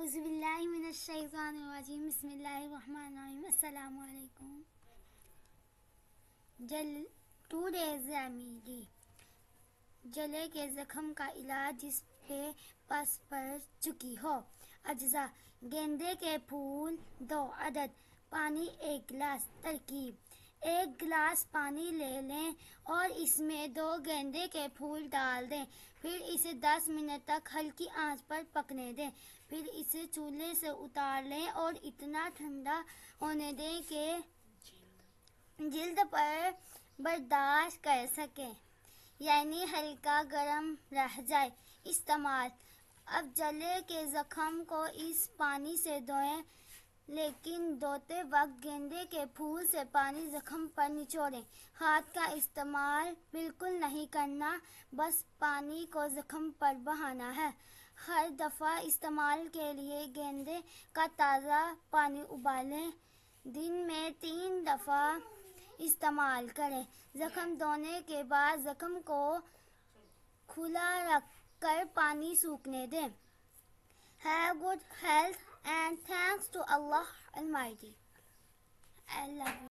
اعوذ باللہ من الشیطان الرجیم بسم اللہ الرحمن الرحیم السلام علیکم. Today's remedy. جلے کے زخم کا علاج جس پہ پس پڑ چکی ہو. اجزاء: گیندے کے پھول 2 عدد، پانی 1 گلاس. ترکیب: 1 گلاس پانی لے لیں اور اس میں 2 گیندے کے پھول ڈال دیں. پھر اسے 10 منٹ تک ہلکی آنچ پر پکنے دیں. پھر اسے چولہے سے اتار لیں اور اتنا ٹھنڈا ہونے دیں کہ جلد پر برداشت کر سکیں، یعنی ہلکا گرم رہ جائے. استعمال: اب جلے کے زخم کو اس پانی سے دھوئیں، لیکن دھوتے وقت گیندے کے پھول سے پانی زخم پر نچوڑیں. ہاتھ کا استعمال بالکل نہیں کرنا، بس پانی کو زخم پر بہانا ہے. ہر دفعہ استعمال کے لیے گیندے کا تازہ پانی ابالیں. دن میں 3 دفعہ استعمال کریں. زخم دھونے کے بعد زخم کو کھلا رکھ کر پانی سوکھنے دیں. Have good health and thanks to Allah Almighty. I love you.